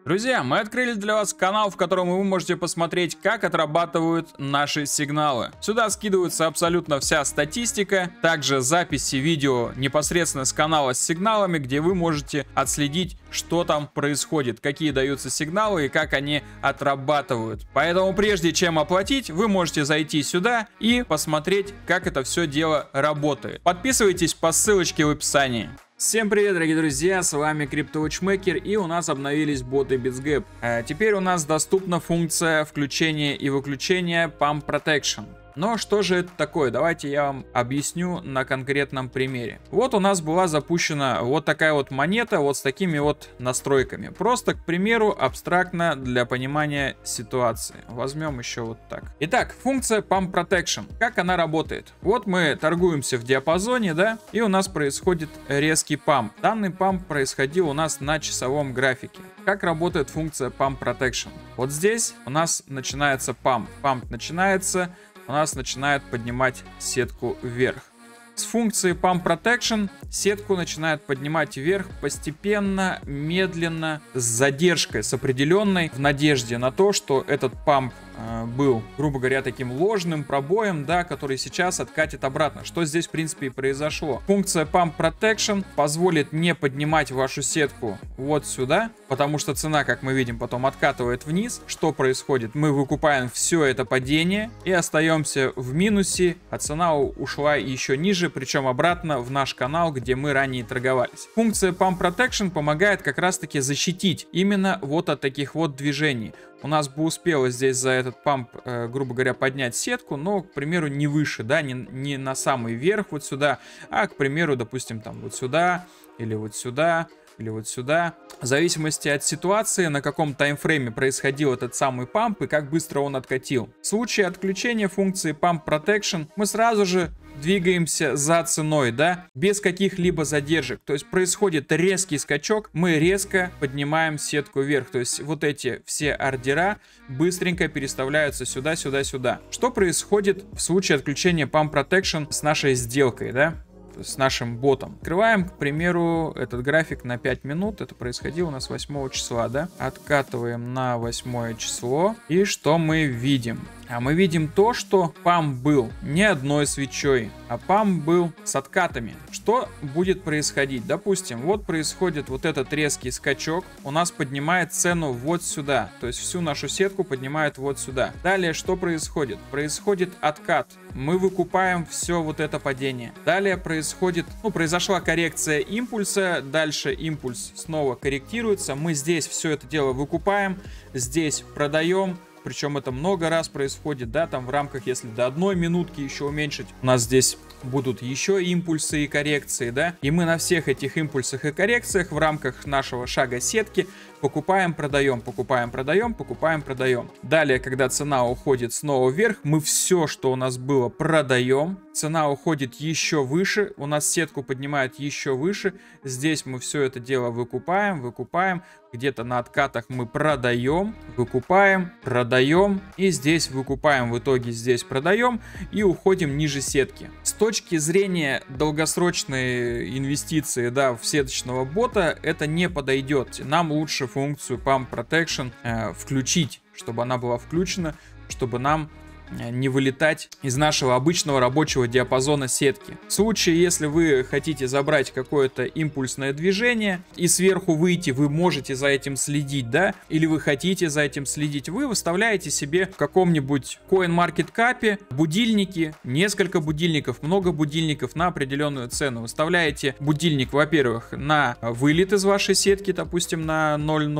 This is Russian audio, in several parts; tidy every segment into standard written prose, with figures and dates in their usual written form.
Друзья, мы открыли для вас канал, в котором вы можете посмотреть, как отрабатывают наши сигналы. Сюда скидывается абсолютно вся статистика, также записи видео непосредственно с канала с сигналами, где вы можете отследить, что там происходит, какие даются сигналы и как они отрабатывают. Поэтому прежде чем оплатить, вы можете зайти сюда и посмотреть, как это все дело работает. Подписывайтесь по ссылочке в описании. Всем привет, дорогие друзья, с вами CryptoWatchmaker, и у нас обновились боты BitsGap. Теперь у нас доступна функция включения и выключения Pump Protection. Но что же это такое? Давайте я вам объясню на конкретном примере. Вот у нас была запущена вот такая вот монета, вот с такими вот настройками. Просто, к примеру, абстрактно для понимания ситуации. Возьмем еще вот так. Итак, функция Pump Protection. Как она работает? Вот мы торгуемся в диапазоне, да, и у нас происходит резкий памп. Данный памп происходил у нас на часовом графике. Как работает функция Pump Protection? Вот здесь у нас начинается памп. Памп начинается, у нас начинает поднимать сетку вверх. С функцией Pump Protection сетку начинает поднимать вверх постепенно, медленно, с задержкой, с определенной, в надежде на то, что этот памп был, грубо говоря, таким ложным пробоем, да, который сейчас откатит обратно. Что здесь, в принципе, и произошло. Функция Pump Protection позволит не поднимать вашу сетку вот сюда, потому что цена, как мы видим, потом откатывает вниз. Что происходит? Мы выкупаем все это падение и остаемся в минусе, а цена ушла еще ниже, причем обратно в наш канал, где мы ранее торговались. Функция Pump Protection помогает как раз-таки защитить именно вот от таких вот движений. У нас бы успело здесь за этот памп, грубо говоря, поднять сетку, но, к примеру, не выше, да, не на самый верх вот сюда, а, к примеру, допустим, там вот сюда, или вот сюда, или вот сюда. В зависимости от ситуации, на каком таймфрейме происходил этот самый памп и как быстро он откатил. В случае отключения функции Pump Protection мы сразу же двигаемся за ценой, да, без каких-либо задержек. То есть происходит резкий скачок, мы резко поднимаем сетку вверх. То есть вот эти все ордера быстренько переставляются сюда, сюда, сюда. Что происходит в случае отключения Pump Protection с нашей сделкой, да? С нашим ботом. Открываем, к примеру, этот график на 5 минут. Это происходило у нас 8 числа, да? Откатываем на 8 число. И что мы видим? А мы видим то, что памп был не одной свечой, а памп был с откатами. Что будет происходить? Допустим, вот происходит вот этот резкий скачок. У нас поднимает цену вот сюда. То есть всю нашу сетку поднимает вот сюда. Далее что происходит? Происходит откат. Мы выкупаем все вот это падение. Далее произошла коррекция импульса. Дальше импульс снова корректируется. Мы здесь все это дело выкупаем. Здесь продаем. Причем это много раз происходит, да, там в рамках, если до 1 минутки еще уменьшить, у нас здесь будут еще импульсы и коррекции, да, и мы на всех этих импульсах и коррекциях в рамках нашего шага сетки покупаем, продаем, покупаем, продаем, покупаем, продаем. Далее, когда цена уходит снова вверх, мы все, что у нас было, продаем. Цена уходит еще выше, у нас сетку поднимает еще выше. Здесь мы все это дело выкупаем, выкупаем. Где-то на откатах мы продаем, выкупаем, продаем. И здесь выкупаем, в итоге здесь продаем и уходим ниже сетки. С точки зрения долгосрочной инвестиции, да, в сеточного бота, это не подойдет. Нам лучше функцию Pump Protection включить, чтобы она была включена, чтобы нам не вылетать из нашего обычного рабочего диапазона сетки. В случае, если вы хотите забрать какое-то импульсное движение и сверху выйти, вы можете за этим следить, да, или вы хотите за этим следить, вы выставляете себе в каком-нибудь CoinMarketCap будильники, несколько будильников, много будильников на определенную цену. Выставляете будильник, во-первых, на вылет из вашей сетки, допустим, на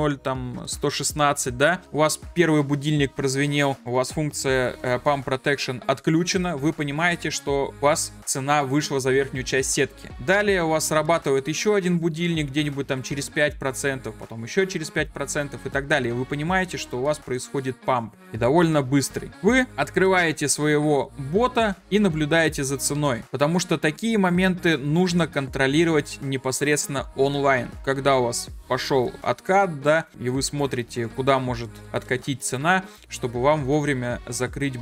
0,0116, да, у вас первый будильник прозвенел, у вас функция Pump Protection отключена, вы понимаете, что у вас цена вышла за верхнюю часть сетки. Далее у вас срабатывает еще один будильник где-нибудь там через 5%, потом еще через 5% и так далее. Вы понимаете, что у вас происходит памп и довольно быстрый. Вы открываете своего бота и наблюдаете за ценой, потому что такие моменты нужно контролировать непосредственно онлайн. Когда у вас пошел откат, да, и вы смотрите, куда может откатить цена, чтобы вам вовремя закрыть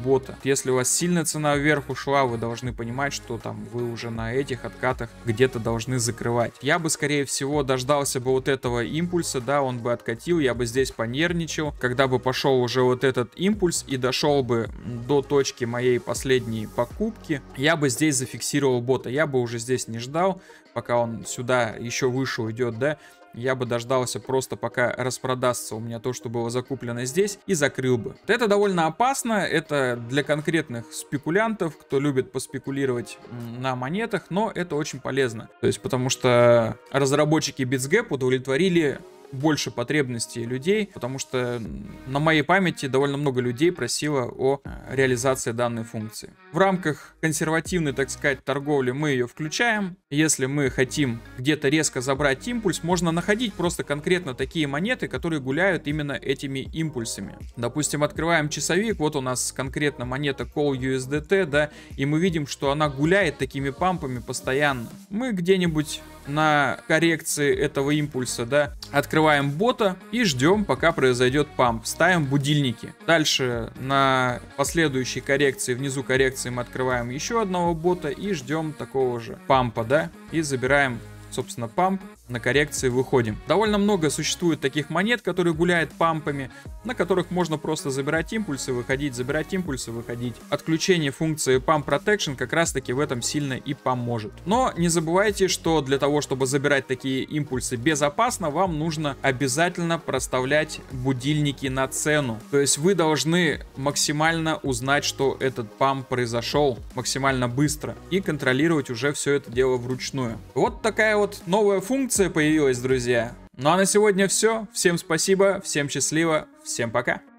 бота. Если у вас сильно цена вверх ушла, вы должны понимать, что там вы уже на этих откатах где-то должны закрывать. Я бы, скорее всего, дождался бы вот этого импульса, да, он бы откатил, я бы здесь понервничал, когда бы пошел уже вот этот импульс и дошел бы до точки моей последней покупки, я бы здесь зафиксировал бота, я бы уже здесь не ждал, пока он сюда еще выше уйдет, да, я бы дождался просто пока распродастся у меня то, что было закуплено здесь, и закрыл бы. Это довольно опасно, это для конкретных спекулянтов, кто любит поспекулировать на монетах, но это очень полезно. То есть потому что разработчики BitsGap удовлетворили больше потребностей людей, потому что на моей памяти довольно много людей просило о реализации данной функции. В рамках консервативной, так сказать, торговли мы ее включаем. Если мы хотим где-то резко забрать импульс, можно находить просто конкретно такие монеты, которые гуляют именно этими импульсами. Допустим, открываем часовик, вот у нас конкретно монета Call USDT, да, и мы видим, что она гуляет такими пампами постоянно. Мы где-нибудь на коррекции этого импульса, да, открываем бота и ждем, пока произойдет памп. Ставим будильники. Дальше на последующей коррекции, внизу коррекции, мы открываем еще одного бота и ждем такого же пампа, да, и забираем, собственно, памп. На коррекции выходим. Довольно много существует таких монет, которые гуляют пампами, на которых можно просто забирать импульсы, выходить, забирать импульсы, выходить. Отключение функции Pump Protection как раз таки в этом сильно и поможет. Но не забывайте, что для того, чтобы забирать такие импульсы безопасно, вам нужно обязательно проставлять будильники на цену. То есть вы должны максимально узнать, что этот памп произошел максимально быстро и контролировать уже все это дело вручную. Вот такая вот новая функция появилась, друзья. Ну а на сегодня все. Всем спасибо, всем счастливо, всем пока.